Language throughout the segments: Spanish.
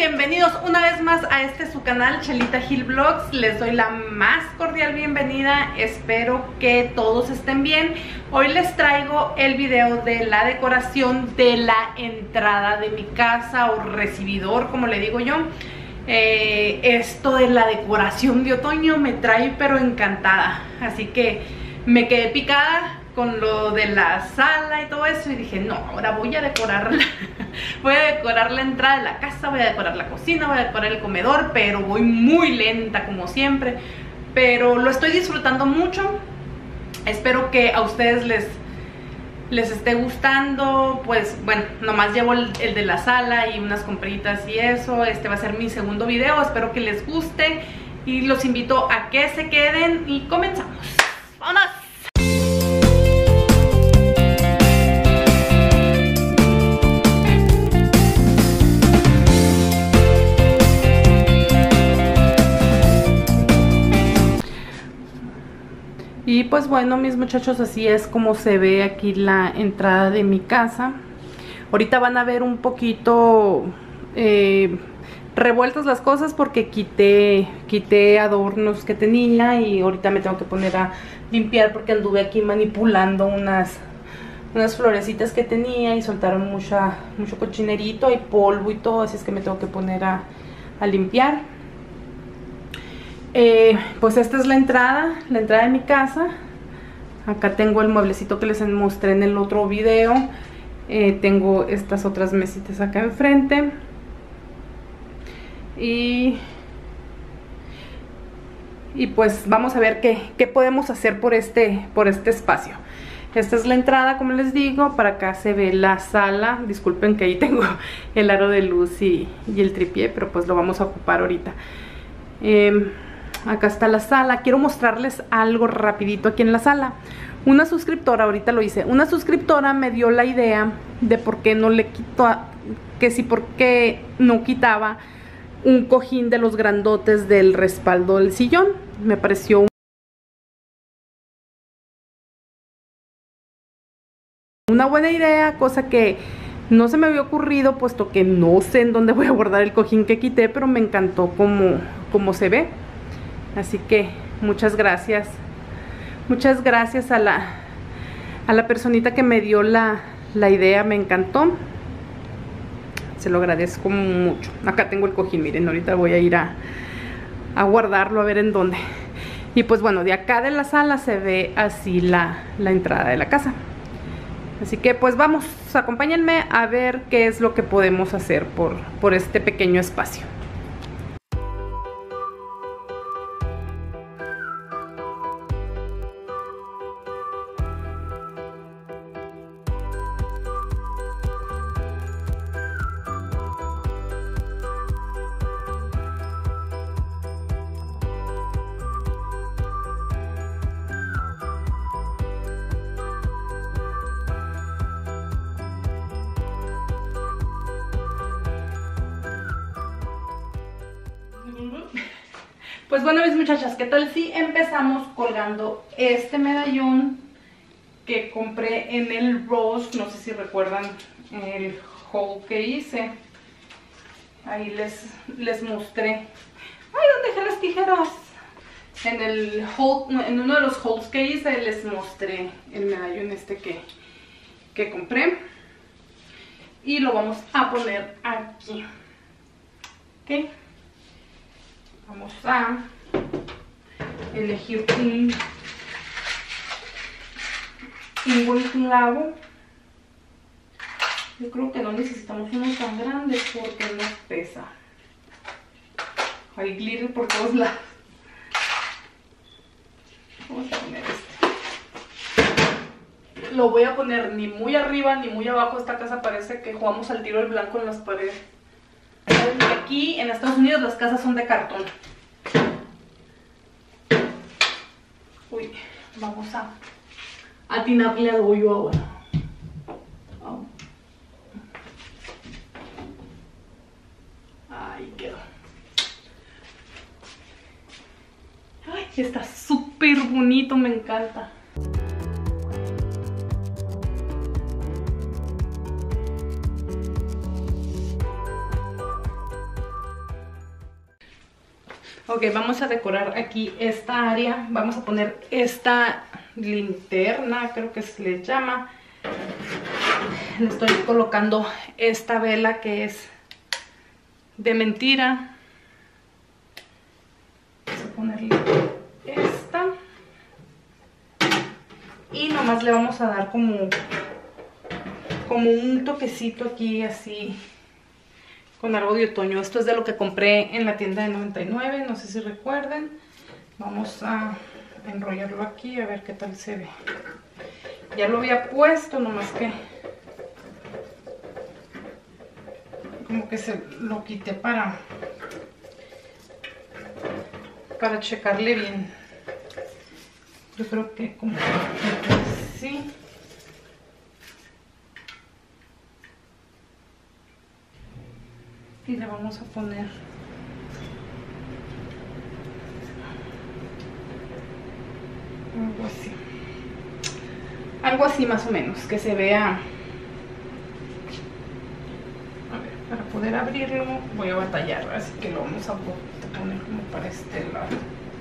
bienvenidos una vez más a su canal Chelita Gil Vlogs. Les doy la más cordial bienvenida, espero que todos estén bien. Hoy les traigo el video de la decoración de la entrada de mi casa o recibidor, como le digo yo. Esto de la decoración de otoño me trae pero encantada, así que me quedé picada con lo de la sala y todo eso y dije, no, ahora voy a decorarla. Voy a decorar la entrada de la casa, voy a decorar la cocina, voy a decorar el comedor, pero voy muy lenta como siempre, pero lo estoy disfrutando mucho. Espero que a ustedes les esté gustando. Pues bueno, nomás llevo el de la sala y unas compritas y eso. Este va a ser mi segundo video, espero que les guste y los invito a que se queden y comenzamos. ¡Vámonos! Y pues bueno, mis muchachos, así es como se ve aquí la entrada de mi casa. Ahorita van a ver un poquito revueltas las cosas porque quité adornos que tenía y ahorita me tengo que poner a limpiar porque anduve aquí manipulando unas florecitas que tenía y soltaron mucho cochinerito y polvo y todo, así es que me tengo que poner a limpiar. Pues esta es la entrada de mi casa. Acá tengo el mueblecito que les mostré en el otro video. Tengo estas otras mesitas acá enfrente. Y pues vamos a ver qué podemos hacer por este espacio. Esta es la entrada, como les digo. Para acá se ve la sala. Disculpen que ahí tengo el aro de luz y el tripié, pero pues lo vamos a ocupar ahorita. Acá está la sala. Quiero mostrarles algo rapidito aquí en la sala. Una suscriptora, ahorita lo hice, una suscriptora me dio la idea de por qué no le quitó, por qué no quitaba un cojín de los grandotes del respaldo del sillón. Me pareció una buena idea, cosa que no se me había ocurrido, puesto que no sé en dónde voy a guardar el cojín que quité, pero me encantó como se ve. Así que muchas gracias a la personita que me dio la idea, me encantó, se lo agradezco mucho. Acá tengo el cojín, miren, ahorita voy a ir a guardarlo, a ver en dónde. Y pues bueno, de acá de la sala se ve así la entrada de la casa. Así que pues vamos, acompáñenme a ver qué es lo que podemos hacer por este pequeño espacio. Pues bueno, mis muchachas, ¿qué tal si empezamos colgando este medallón que compré en el Ross? No sé si recuerdan el haul que hice. Ahí les mostré. ¡Ay, dónde dejé las tijeras! En uno de los hauls que hice les mostré el medallón este que compré. Y lo vamos a poner aquí. ¿Ok? Vamos a elegir un buen clavo. Yo creo que no necesitamos uno tan grande porque no pesa. Hay glitter por todos lados. Vamos a poner este. Lo voy a poner ni muy arriba ni muy abajo. Esta casa parece que jugamos al tiro al blanco en las paredes. Aquí en Estados Unidos las casas son de cartón. Uy, vamos a atinarle al hoyo ahora. Ahí quedó. Ay, está súper bonito, me encanta. Ok, vamos a decorar aquí esta área. Vamos a poner esta linterna, creo que se le llama. Le estoy colocando esta vela que es de mentira. Vamos a ponerle esta. Y nomás le vamos a dar como un toquecito aquí así con algo de otoño. Esto es de lo que compré en la tienda de 99, no sé si recuerden. Vamos a enrollarlo aquí a ver qué tal se ve. Ya lo había puesto, nomás que como que se lo quité para checarle bien. Yo creo que como así. Y le vamos a poner algo así más o menos, que se vea. A ver, para poder abrirlo voy a batallar, así que lo vamos a poner como para este lado.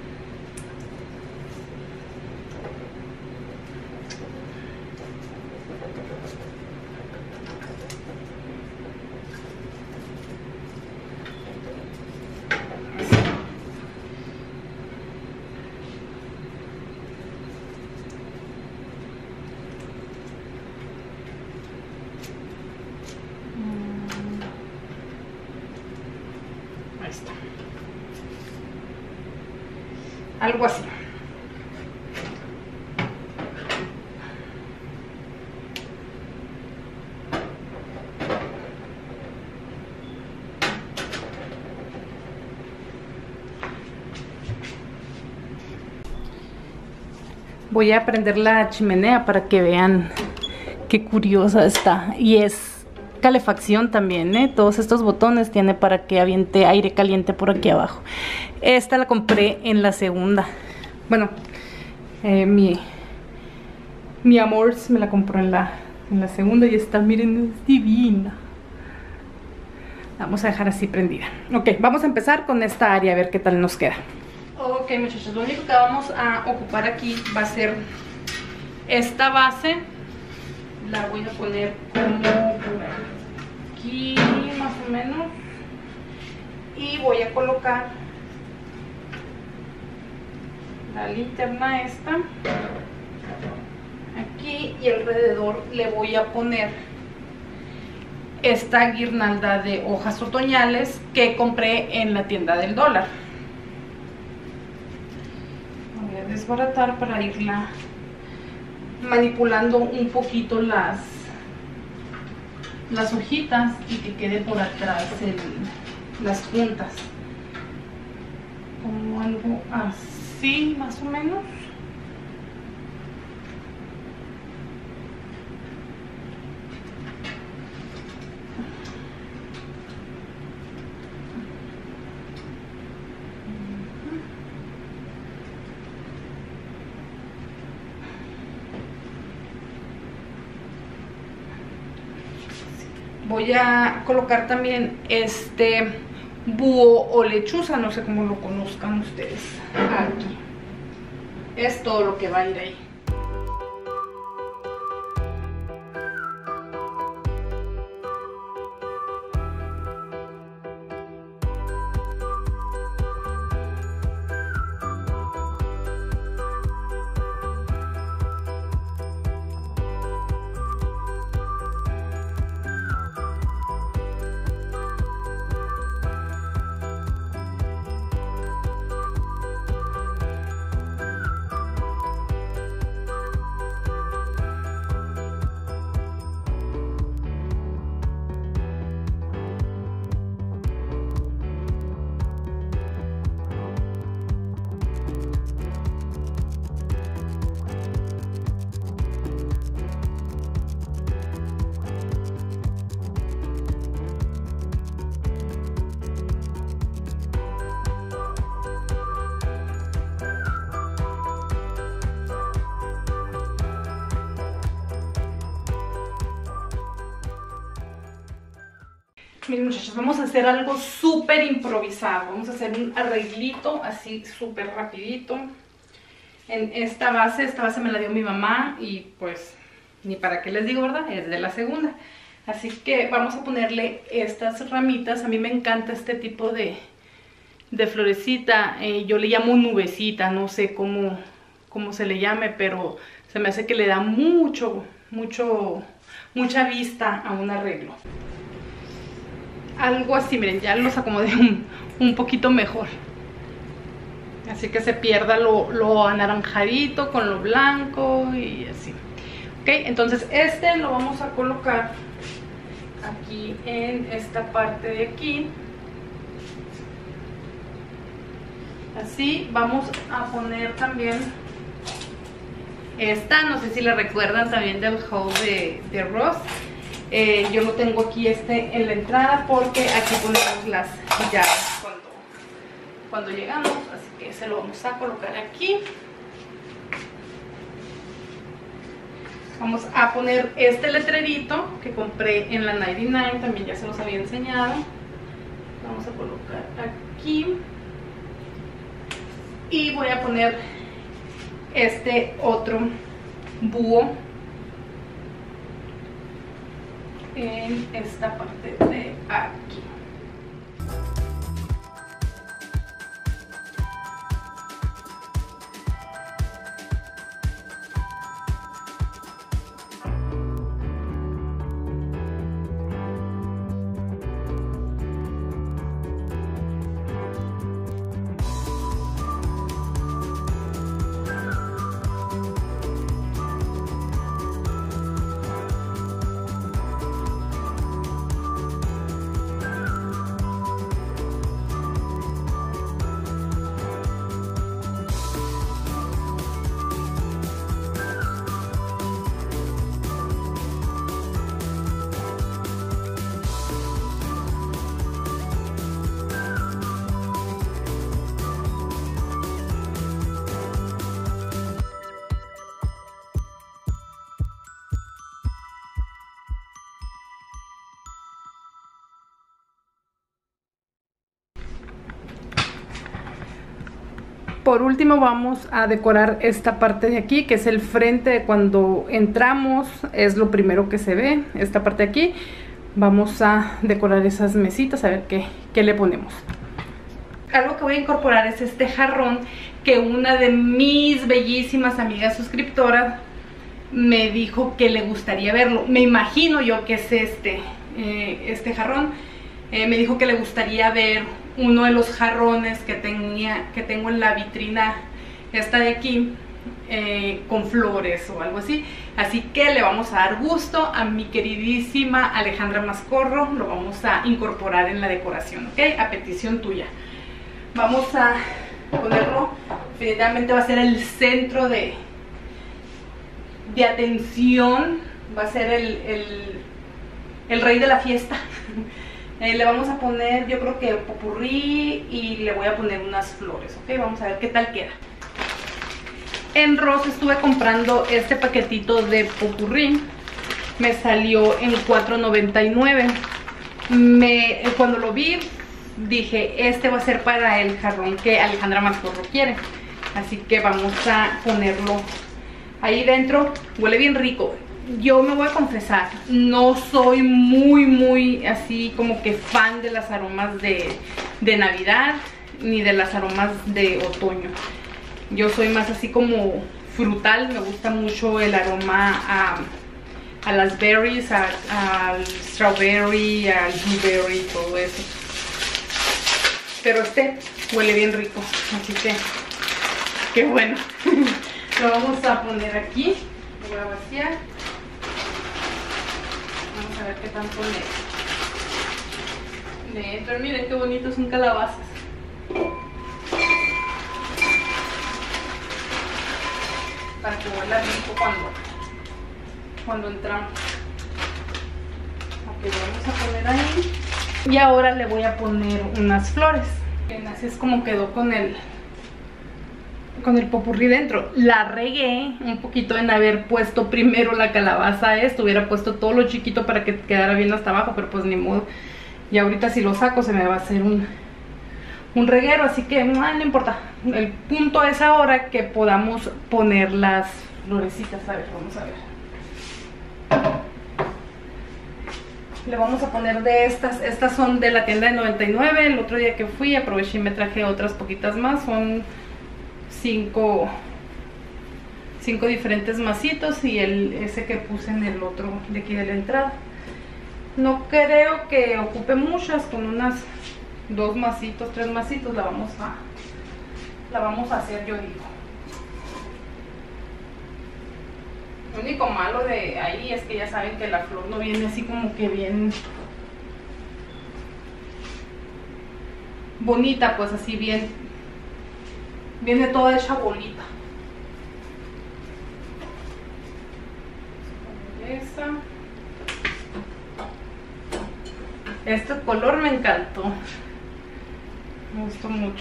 Ahí está. Algo así. Voy a prender la chimenea para que vean qué curiosa está. Y es calefacción también, ¿eh? Todos estos botones tiene para que aviente aire caliente por aquí abajo. Esta la compré en la segunda. Bueno, mi amor me la compró en la segunda y está, miren, es divina. Vamos a dejar así prendida. Ok, vamos a empezar con esta área a ver qué tal nos queda. Ok, muchachos, lo único que vamos a ocupar aquí va a ser esta base. La voy a poner como por aquí más o menos. Y voy a colocar la linterna esta aquí, y alrededor le voy a poner esta guirnalda de hojas otoñales que compré en la tienda del dólar. Voy a desbaratar para irla manipulando un poquito las hojitas y que quede por atrás las puntas, como algo así más o menos. Voy a colocar también este búho o lechuza, no sé cómo lo conozcan ustedes, aquí. Es todo lo que va a ir ahí. Miren, muchachos, vamos a hacer algo súper improvisado. Vamos a hacer un arreglito así súper rapidito. En esta base me la dio mi mamá y pues ni para qué les digo, ¿verdad? Es de la segunda. Así que vamos a ponerle estas ramitas. A mí me encanta este tipo de florecita. Yo le llamo nubecita, no sé cómo se le llame, pero se me hace que le da mucha vista a un arreglo. Algo así, miren, ya los acomodé un poquito mejor. Así que se pierda lo anaranjadito con lo blanco y así. Ok, entonces este lo vamos a colocar aquí en esta parte de aquí. Así, vamos a poner también esta, no sé si la recuerdan también del haul de Ross. Yo lo tengo aquí en la entrada porque aquí ponemos las llaves cuando llegamos, así que se lo vamos a colocar aquí. Vamos a poner este letrerito que compré en la 99, también ya se los había enseñado. Vamos a colocar aquí. Y voy a poner este otro búho en esta parte de aquí. Por último vamos a decorar esta parte de aquí, que es el frente. Cuando entramos es lo primero que se ve, esta parte de aquí. Vamos a decorar esas mesitas, a ver qué le ponemos. Algo que voy a incorporar es este jarrón que una de mis bellísimas amigas suscriptoras me dijo que le gustaría verlo. Me imagino yo que es este jarrón. Me dijo que le gustaría ver uno de los jarrones que tengo en la vitrina esta de aquí, con flores o algo así. Así que le vamos a dar gusto a mi queridísima Alejandra Mascorro. Lo vamos a incorporar en la decoración, ¿ok? A petición tuya. Vamos a ponerlo, definitivamente va a ser el centro de atención. Va a ser el rey de la fiesta. Le vamos a poner, yo creo que popurrí, y le voy a poner unas flores, ¿ok? Vamos a ver qué tal queda. En Ross estuve comprando este paquetito de popurrí. Me salió en $4.99. Cuando lo vi, dije, este va a ser para el jarrón que Alejandra Mascorro quiere. Así que vamos a ponerlo ahí dentro. Huele bien rico. Yo me voy a confesar, no soy muy así como que fan de las aromas de Navidad, ni de las aromas de otoño. Yo soy más así como frutal. Me gusta mucho el aroma a las berries, al strawberry, al blueberry, todo eso. Pero este huele bien rico, así que qué bueno. Lo vamos a poner aquí. Lo voy a vaciar. Vamos a ver qué tanto le entra. Miren qué bonitos son calabazas. Para que huela rico cuando entramos. Ok, lo vamos a poner ahí. Y ahora le voy a poner unas flores. Bien, así es como quedó con el popurrí dentro. La regué un poquito en haber puesto primero la calabaza. Hubiera puesto todo lo chiquito para que quedara bien hasta abajo, pero pues ni modo. Y ahorita si lo saco se me va a hacer un reguero, así que no importa. El punto es ahora que podamos poner las florecitas. A ver, vamos a ver. Le vamos a poner de estas son de la tienda de 99. El otro día que fui aproveché y me traje otras poquitas más. Son 5 diferentes masitos y ese que puse en el otro de aquí de la entrada. No creo que ocupe muchas, con unas 2 masitos, 3 masitos la vamos a hacer, yo digo. Lo único malo de ahí es que ya saben que la flor no viene así como que bien bonita, pues así bien, viene toda hecha bolita. Este color me encantó, me gustó mucho.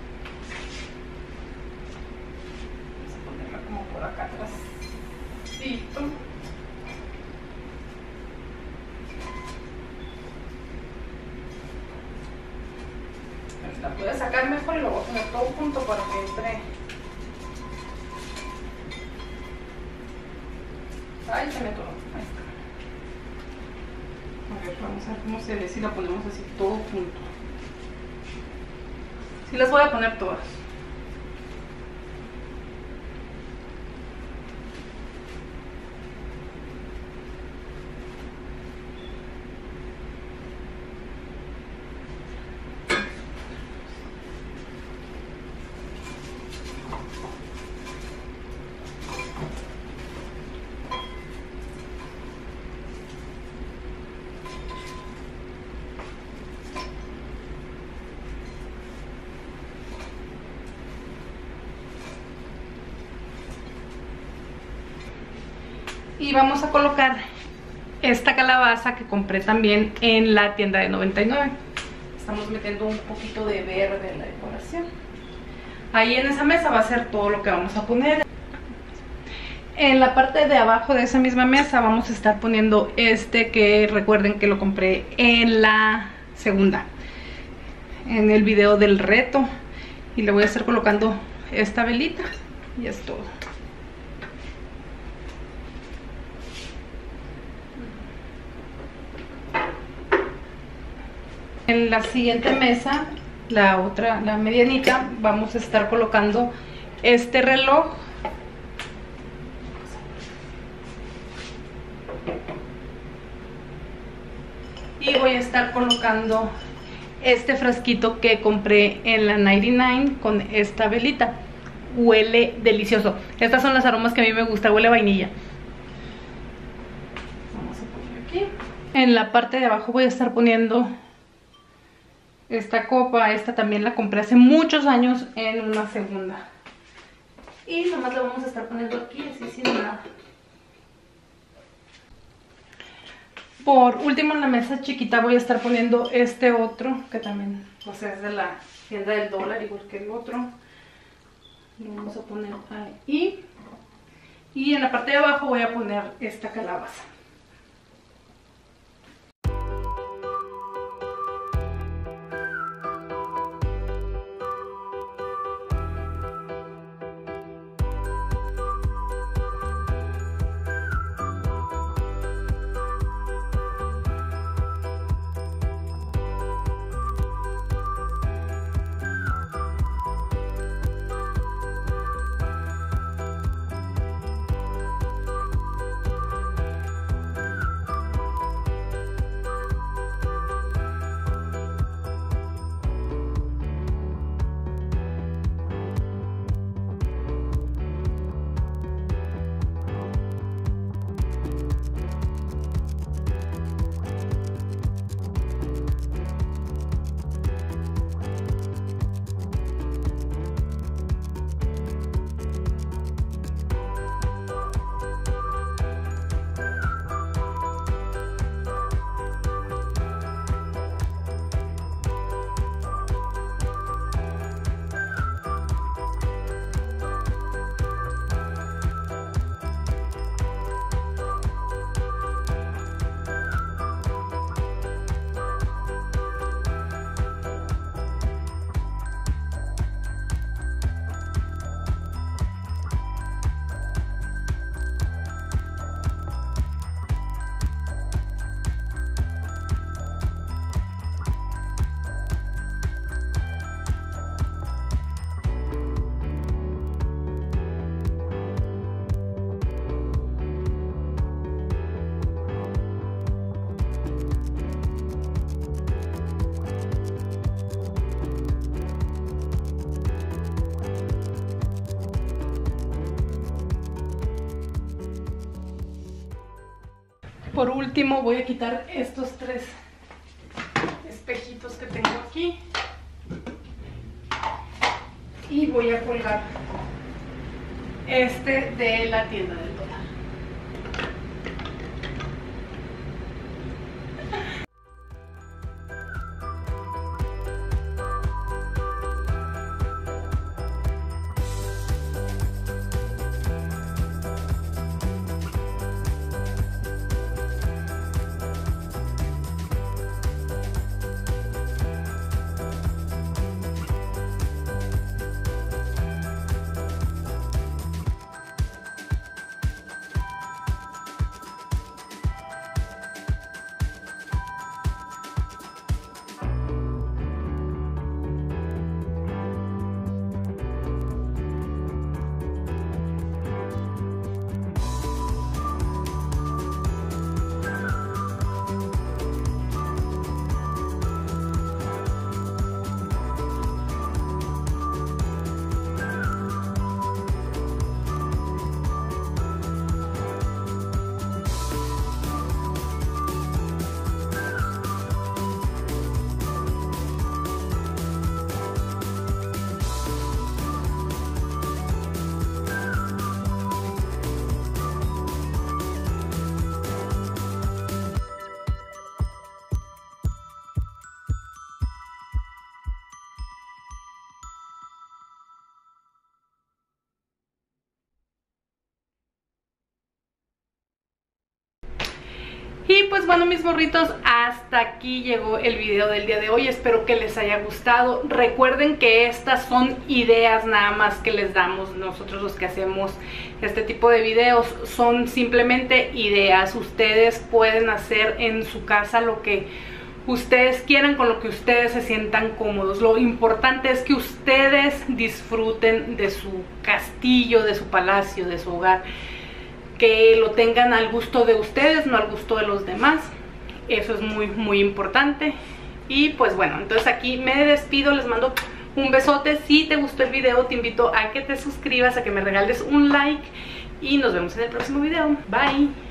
Vamos a ponerla como por acá atrás. La voy a sacar mejor y lo voy a poner todo junto para que entre. Ay, se me atoró. Ahí está. A ver, vamos a ver cómo se ve si la ponemos así todo junto. Sí, las voy a poner todas. Y vamos a colocar esta calabaza que compré también en la tienda de 99. Estamos metiendo un poquito de verde en la decoración. Ahí en esa mesa va a ser todo lo que vamos a poner. En la parte de abajo de esa misma mesa vamos a estar poniendo que recuerden que lo compré en la segunda, en el video del reto. Y le voy a estar colocando esta velita y es todo. En la siguiente mesa, la medianita, vamos a estar colocando este reloj. Y voy a estar colocando este frasquito que compré en la 99 con esta velita. Huele delicioso. Estas son las aromas que a mí me gusta, huele a vainilla. Vamos a poner aquí. En la parte de abajo voy a estar poniendo esta copa. Esta también la compré hace muchos años en una segunda. Y nomás la vamos a estar poniendo aquí así sin nada. Por último, en la mesa chiquita voy a estar poniendo este otro, que también pues, es de la tienda del dólar, igual que el otro. Lo vamos a poner ahí. Y en la parte de abajo voy a poner esta calabaza. Por último voy a quitar estos 3 espejitos que tengo aquí y voy a colgar este de la tienda del dólar. Y pues bueno, mis morritos, hasta aquí llegó el video del día de hoy. Espero que les haya gustado. Recuerden que estas son ideas nada más que les damos nosotros los que hacemos este tipo de videos. Son simplemente ideas. Ustedes pueden hacer en su casa lo que ustedes quieran, con lo que ustedes se sientan cómodos. Lo importante es que ustedes disfruten de su castillo, de su palacio, de su hogar. Que lo tengan al gusto de ustedes, no al gusto de los demás. Eso es muy, muy importante. Y pues bueno, entonces aquí me despido. Les mando un besote. Si te gustó el video, te invito a que te suscribas, a que me regales un like. Y nos vemos en el próximo video. Bye.